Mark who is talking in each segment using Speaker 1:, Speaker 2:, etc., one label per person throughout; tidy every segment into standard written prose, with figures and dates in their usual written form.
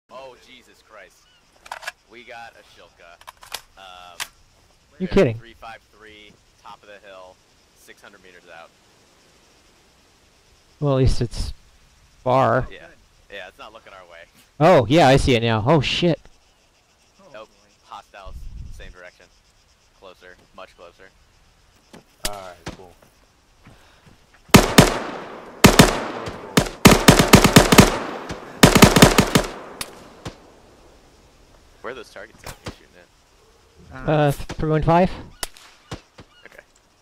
Speaker 1: Oh, Jesus Christ. We got a Shilka.
Speaker 2: You're kidding.
Speaker 1: 353, top of the hill, 600 meters out.
Speaker 2: Well, at least it's far.
Speaker 1: Yeah. Yeah, it's not looking our way.
Speaker 2: Oh, yeah, I see it now. Oh, shit.
Speaker 1: Nope. Hostiles, same direction. Closer, much closer.
Speaker 3: Alright, cool.
Speaker 1: Where are those targets at you're shooting at?
Speaker 2: 315?
Speaker 1: Okay.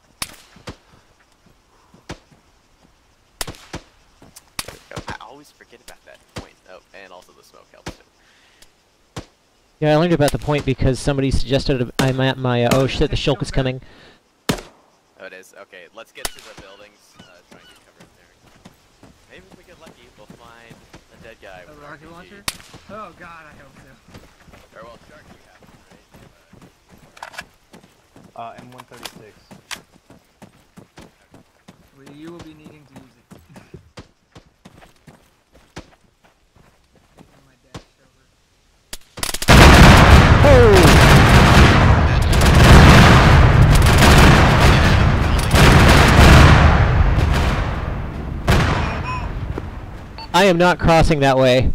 Speaker 1: I always forget about that point. Oh, and also the smoke helps too.
Speaker 2: Yeah, I learned about the point because somebody suggested I'm at my, oh shit, the Shilka's coming.
Speaker 1: Oh, it is? Okay, let's get to the buildings, try and get cover in there. Maybe if we get lucky, we'll find a dead guy with
Speaker 4: a rocket
Speaker 1: RPG.
Speaker 4: launcher? Oh god, I hope so.
Speaker 1: Or well, Shark, you have it, right?
Speaker 3: M136.
Speaker 4: Well, you will be needing to use it. My dash over.
Speaker 2: Oh! I am not crossing that way.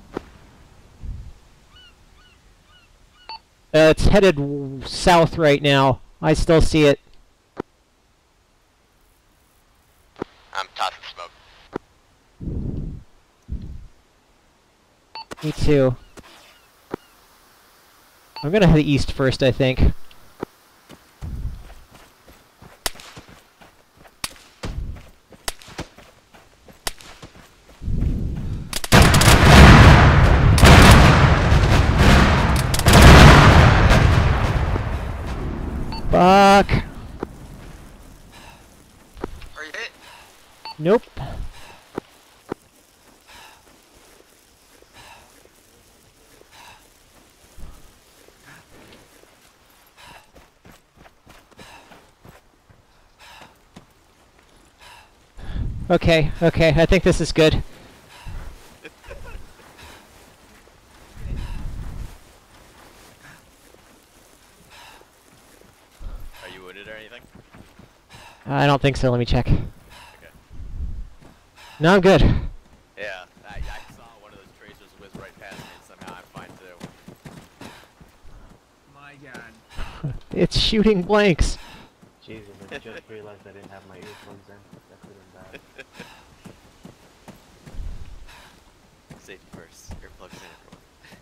Speaker 2: It's headed south right now. I still see it.
Speaker 1: I'm tossing smoke.
Speaker 2: Me too. I'm gonna head east first, I think. Fuck.
Speaker 1: Are you hit?
Speaker 2: Nope. Okay, okay, I think this is good.
Speaker 1: Are you wounded or anything?
Speaker 2: I don't think so, let me check.
Speaker 1: Okay.
Speaker 2: No, I'm good.
Speaker 1: Yeah, I saw one of those tracers whiz right past me and somehow I'm fine too.
Speaker 4: My god.
Speaker 2: It's shooting blanks.
Speaker 3: Jesus, I just realized I didn't have my earphones in. That could have been bad.
Speaker 1: Safety first. Earplugs in, everyone.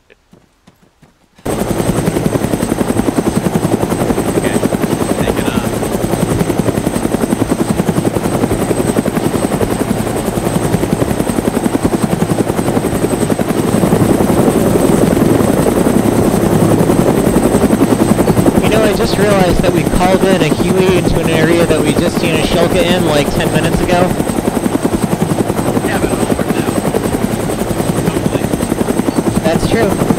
Speaker 1: Okay, take it on.
Speaker 2: You know, I just realized that we called in a Huey into an area that we just seen a Shilka in like 10 minutes ago.
Speaker 1: Yeah, but it all worked out. Totally.
Speaker 2: That's true.